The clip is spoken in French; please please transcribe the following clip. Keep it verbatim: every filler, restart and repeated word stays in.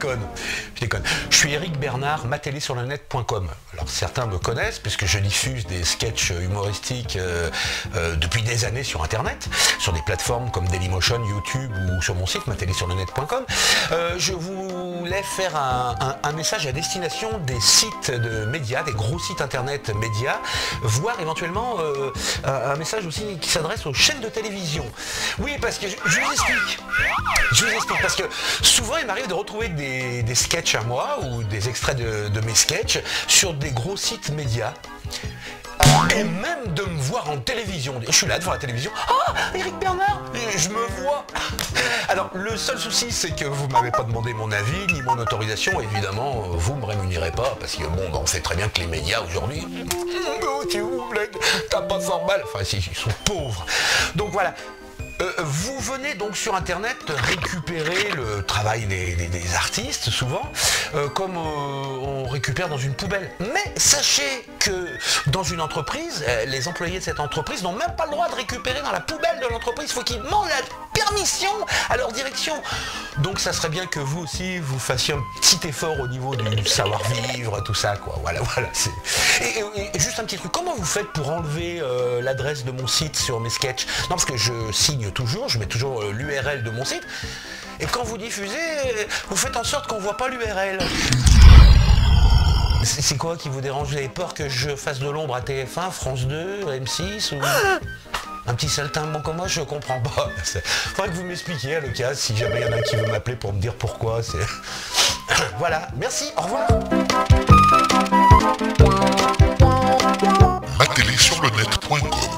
déconne, je déconne. Je suis Eric Bernard, ma télé sur le net point com. Alors certains me connaissent puisque je diffuse des sketchs humoristiques euh, euh, depuis des années sur Internet, sur des plateformes comme Dailymotion, YouTube ou sur mon site ma télé sur le net point com. Euh, je voulais faire un, un, un message à destination des sites de médias, des gros sites Internet médias, voire éventuellement euh, un, un message aussi qui s'adresse aux chaînes de télévision. Oui, parce que je, je vous explique. Je vous explique parce que souvent il m'arrive de retrouver des, des sketchs à moi ou des extraits de, de mes sketchs sur des gros sites médias. Et même de me voir en télévision. Je suis là devant la télévision. Ah, Eric Bernard, je me vois. Alors, le seul souci, c'est que vous m'avez pas demandé mon avis, ni mon autorisation. Évidemment, vous me rémunérez pas, parce que bon, bah, on sait très bien que les médias aujourd'hui, oh, tu vous plaît, t'as pas cent balles. Enfin, si, ils sont pauvres. Donc voilà. Euh, vous venez donc sur Internet récupérer le travail des, des, des artistes, souvent, euh, comme euh, on récupère dans une poubelle. Mais sachez que dans une entreprise, euh, les employés de cette entreprise n'ont même pas le droit de récupérer dans la poubelle de l'entreprise. Il faut qu'ils demandent la permission à leur direction. Donc ça serait bien que vous aussi, vous fassiez un petit effort au niveau du savoir-vivre, tout ça, quoi. Voilà, voilà. Et, et, et juste un petit truc, comment vous faites pour enlever euh, l'adresse de mon site sur mes sketchs? Non, parce que je signe toujours, je mets toujours euh, l'U R L de mon site, et quand vous diffusez, vous faites en sorte qu'on voit pas l'U R L. C'est quoi qui vous dérange? Vous avez peur que je fasse de l'ombre à T F un, France deux, M six ou... Un petit saltimbanque comme moi, je comprends pas. Faudrait que vous m'expliquiez à l'occasion, si jamais il y en a qui veut m'appeler pour me dire pourquoi. C'est voilà, merci, au revoir. ma télé sur le net point com